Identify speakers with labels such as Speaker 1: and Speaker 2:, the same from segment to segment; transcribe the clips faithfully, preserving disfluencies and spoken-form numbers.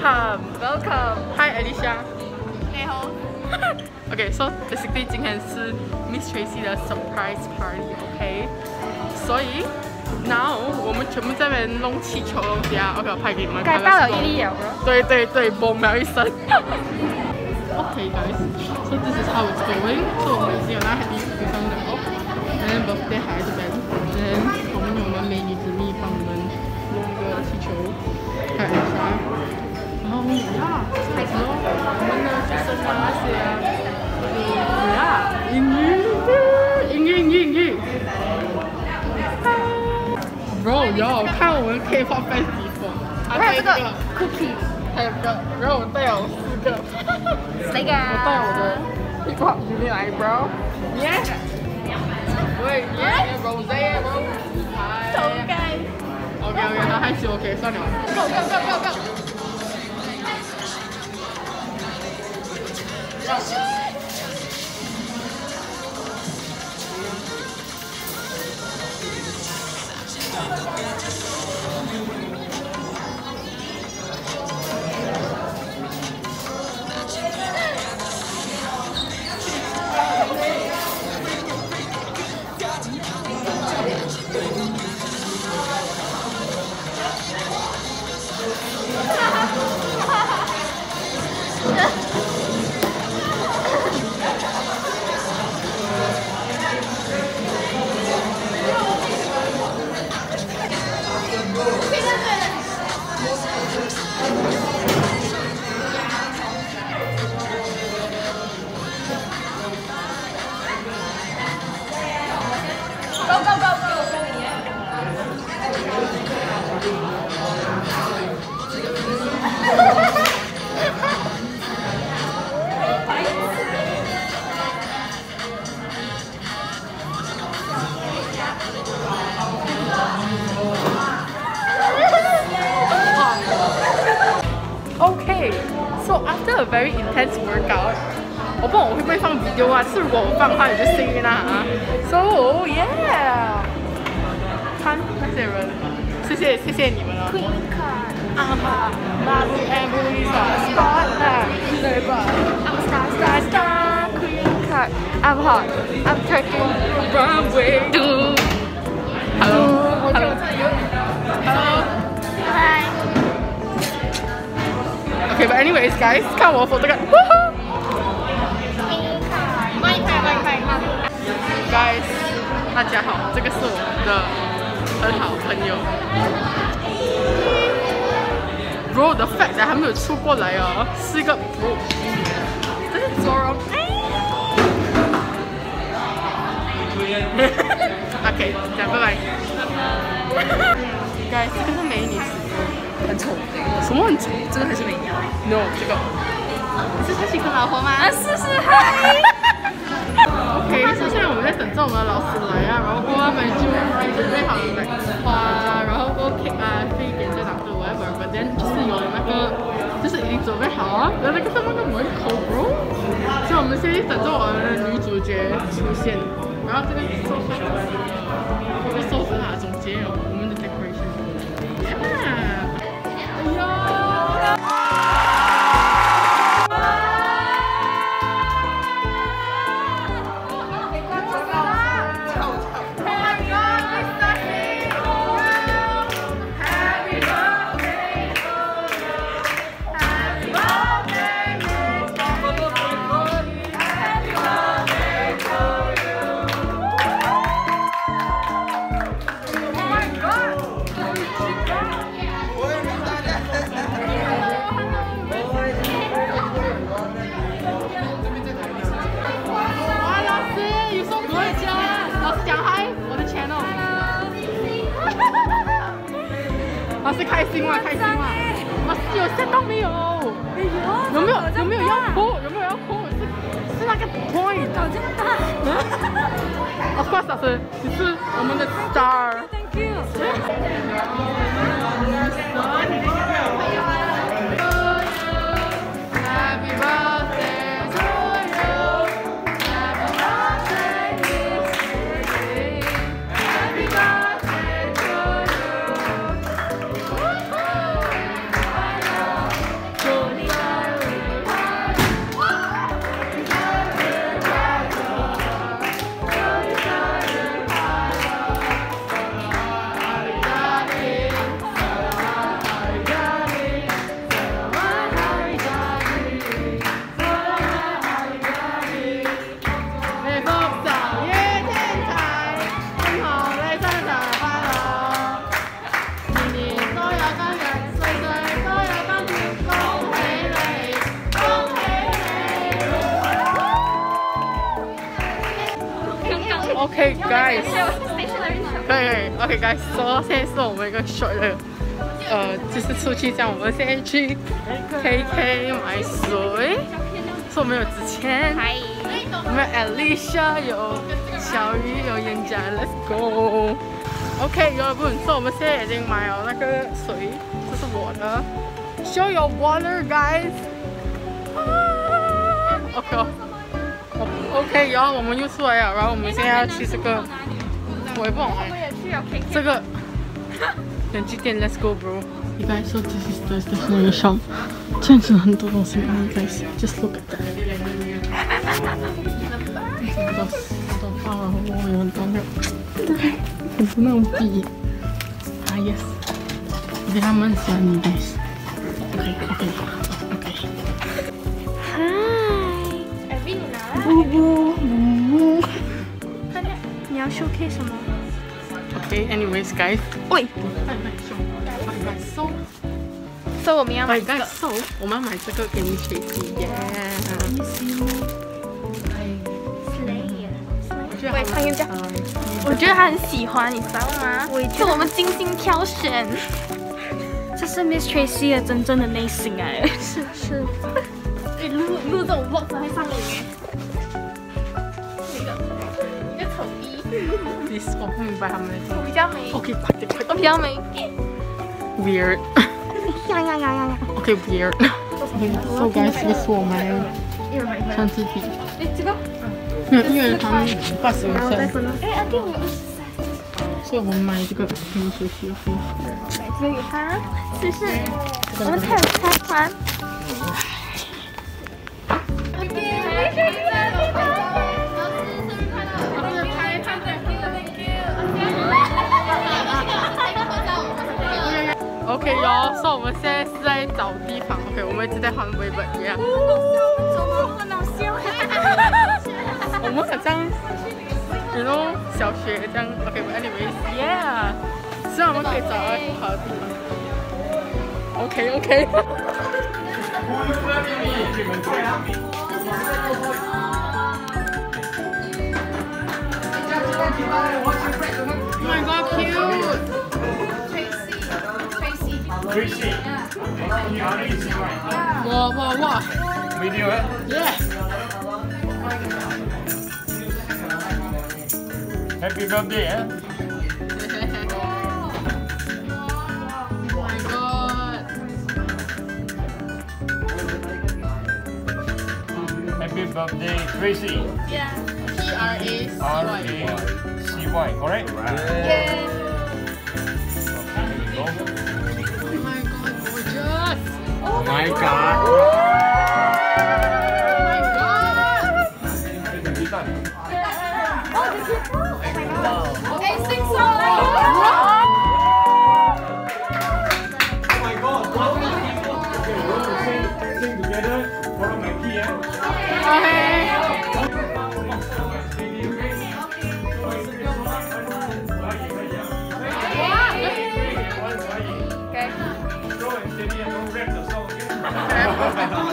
Speaker 1: welcome.
Speaker 2: Welcome.
Speaker 1: Hi, Alicia.
Speaker 2: 你好。
Speaker 1: Okay, so basically 今天是 Miss Tracy 的 surprise party，OK？、Okay? 所以 now 我们全部在那边弄气球东西啊 ，OK， 我拍给你们看。
Speaker 2: 该爆了一粒油了。
Speaker 1: 对对对，嘣了一声。Okay, guys, so this is how it's going. So 我们已经有那 happy 上了 ，and then birthday 还在这边 ，then 我们有我们美女子蜜帮我们弄个气球，看一下。然后呀，开始喽，我们呢就剩下那些啊，呀，英语，英语，英语，英语。Bro， 有看我们 K-pop festival，
Speaker 2: 还有这个 cookie，
Speaker 1: 还有个，然后我带有四个。
Speaker 2: 谁个？
Speaker 1: 我带我的 hip-hop 里面来 ，bro。Yeah。喂 ，Yeah， rose，bro。
Speaker 2: 走开。
Speaker 1: OK，OK， 他害羞 ，OK， 算了。Go go go go go。Okay, so after a very intense workout, 我不知道我会不会放 video 啊，是如果我放的话你就幸运啦啊。So yeah， 看那些人，谢謝謝謝你們啊。Queen card， 啊哈 ，Maru and Lisa spotlight， 對吧 ？I'm star star star Queen card，I'm hot, I'm taking runway to。Hello， Hello， Hello，Hi。Okay, but anyways, guys， 看我 photo 看 ，Guys， 大家好，这个是我们的很好朋友。Bro 的 fact 还没有出过来哦，是一个 bro， 这是 Zoro。OK， 讲拜拜。Guys， 这个是美女。很丑，什么很丑？这个还是美女 ？No， 这个。你是他新的老婆吗？啊，是是嗨。OK， 所以现在我们在等着我们的老师来啊，然后过后他们就准备好了花啊，然后过 cake 啊，这一点在哪个 whatever，but then 就是有那个，就是已经准备好啊，然后那个是那个门口 bro， 所以我们现在等着我们的女主角出现，然后这个寿司，这个寿司塔总结有我们的 decoration。Yeah。老师开心吗？开心吗？老师有吓到没有？有没有？有没有要哭？有没有要哭？是是那个 point。搞这么大。Of course， 老师，你是我们的 star。Thank you。Happy birthday to you. Happy birthday, Happy birthday to you. guys， 可以可以 ，OK guys，so 现在是我们一个 short 的，呃，就是出去这样，我们现在去 K K 买水，是我们有之前，我们 Alicia 有小鱼有演讲 ，Let's go。OK， 여러분， 所以我们现在已经买了那个水，这是我的 ，Show your water guys。OK。 OK， 然后我们又出来了，然后我们现在要去这个，我也不懂哎，这个冷气店 ，Let's go bro。You guys, so this is the stationery shop。这样子很多东西买 ，guys。Just look at that。很多很多花啊，我有很多那种，很多那种笔。啊 ，yes。我觉得他们很喜欢你 ，guys。OK OK OK。呜呜呜！
Speaker 2: 你要 showcase 什么
Speaker 1: ？OK，anyways guys， 喂，买买收，买买收，
Speaker 2: 所以我们要买这个，
Speaker 1: 收，我们要买这个给你学习耶。
Speaker 2: 对，他跟你讲，我觉得他很喜欢，你知道吗？是我们精心挑选，这是 Miss Tracy 的真正的内心哎。是是。哎，录录这种 vlog 会上瘾哎。
Speaker 1: This 我不明白他们的。
Speaker 2: 我比较美。
Speaker 1: OK， 快点快点。
Speaker 2: 我比较美。
Speaker 1: Weird。
Speaker 2: 呀呀呀呀呀。
Speaker 1: OK weird。So guys， 这是我买的相机笔。
Speaker 2: 哎，这个。
Speaker 1: 没有，因为他们八十五岁。
Speaker 2: 哎，阿弟我二十三。
Speaker 1: 所以我们买这个给你学习 OK。
Speaker 2: 买这个给他，是不是？我们太有才华。OK 哟，所以我们现在是在找地方。OK， 我们一直在换微本一样。我们好像，比如小学这样。OK，but anyways，yeah， 希望我们可以找到好的地方。OK OK。Oh my god, cute!
Speaker 3: Tracy.
Speaker 1: Wow, wow, wow.
Speaker 3: Video eh?
Speaker 1: Yeah.
Speaker 3: Happy birthday eh?
Speaker 1: Oh my god.
Speaker 3: Happy birthday, Tracy.
Speaker 1: Yeah. T R A C
Speaker 3: R
Speaker 1: Y.
Speaker 3: A C Y, correct?
Speaker 2: Yeah.
Speaker 3: Go.
Speaker 1: Oh my god, gorgeous.
Speaker 3: Oh my god.
Speaker 1: Oh my god.
Speaker 2: Hey, sing song.
Speaker 3: Oh my god. Sing together. Follow my key eh?
Speaker 1: Okay.
Speaker 3: Go and steady and don't rap the song.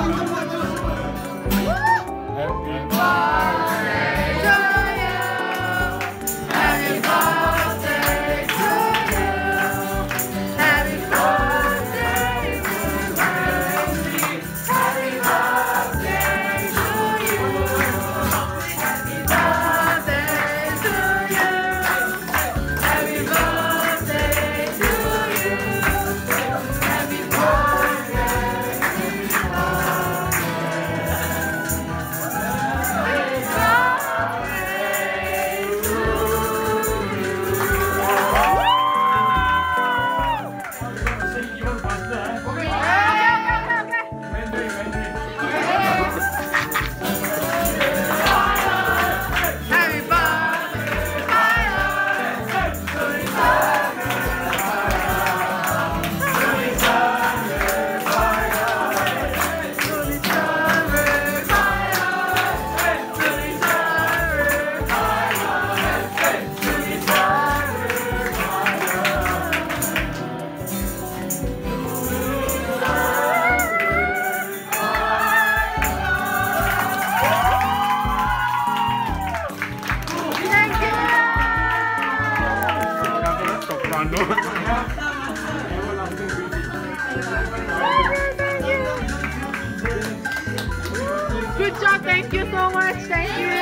Speaker 1: Good job, thank you so much, thank you.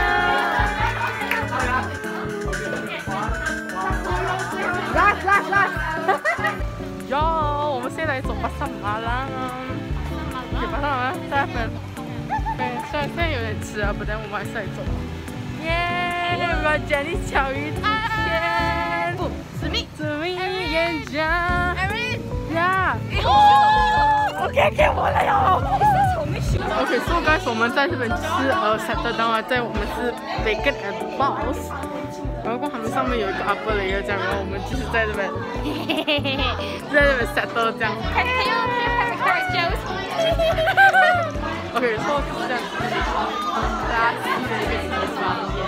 Speaker 1: Last, last, last. 哟，我们现在走巴萨马兰，给巴萨马兰三分。对，虽然现在有点迟啊，不但我们还是来走。耶，我要见你巧遇天。子明，子明演讲。呀。OK， 给我了哟。OK， so guys， 我们在这边是呃 settle down 啊，在我们是 vacant and boss。然后他们上面有一个 upper layer 这样，然后我们就是在这边，在这边 settle 这样。OK， so 就是这样，大家记得一个地方。